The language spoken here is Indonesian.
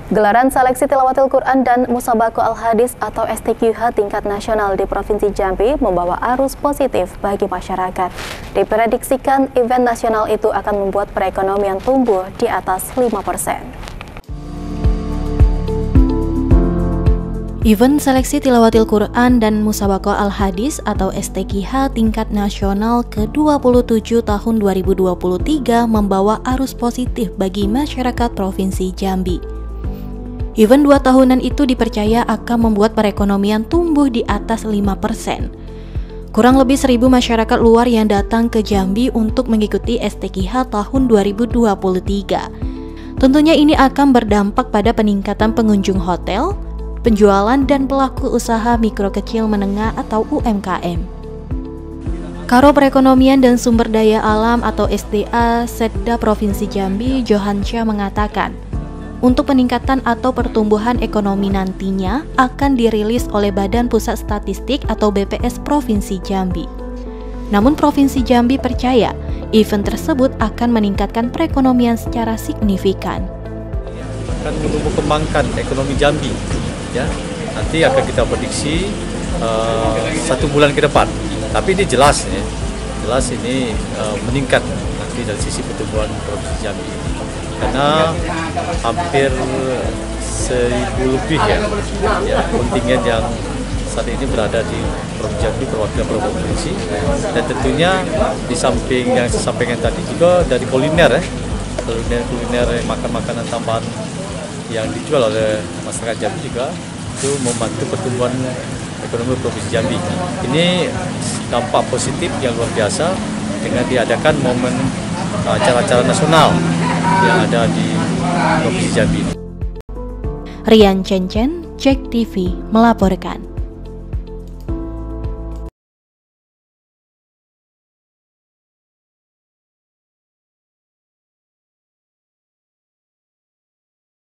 Gelaran seleksi tilawatil Quran dan Musabaqah Al-Hadis atau STQH tingkat nasional di Provinsi Jambi membawa arus positif bagi masyarakat. Diprediksikan event nasional itu akan membuat perekonomian tumbuh di atas 5%. Event seleksi tilawatil Quran dan Musabaqah Al-Hadis atau STQH tingkat nasional ke-27 tahun 2023 membawa arus positif bagi masyarakat Provinsi Jambi. Event 2 tahunan itu dipercaya akan membuat perekonomian tumbuh di atas 5%. Kurang lebih 1.000 masyarakat luar yang datang ke Jambi untuk mengikuti STQH tahun 2023. Tentunya ini akan berdampak pada peningkatan pengunjung hotel, penjualan dan pelaku usaha mikro kecil menengah atau UMKM. Karo Perekonomian dan Sumber Daya Alam atau SDA Setda Provinsi Jambi, Johansyah mengatakan, untuk peningkatan atau pertumbuhan ekonomi nantinya akan dirilis oleh Badan Pusat Statistik atau BPS Provinsi Jambi. Namun Provinsi Jambi percaya event tersebut akan meningkatkan perekonomian secara signifikan. Akan menumbuh kembangkan ekonomi Jambi, ya. Nanti akan kita prediksi 1 bulan ke depan. Tapi ini jelas ini meningkat nanti dari sisi pertumbuhan Provinsi Jambi. Karena hampir 1.000 lebih ya kontingen yang saat ini berada di Provinsi Jambi, perwakilan provinsi, dan tentunya di samping yang saya sampaikan tadi juga dari kuliner makan-makanan tambahan yang dijual oleh masyarakat Jambi juga itu membantu pertumbuhan ekonomi Provinsi Jambi. Ini dampak positif yang luar biasa dengan diadakan momen acara-acara nasional yang ada di Provinsi Jambi. Rian Cencen, JEK TV melaporkan.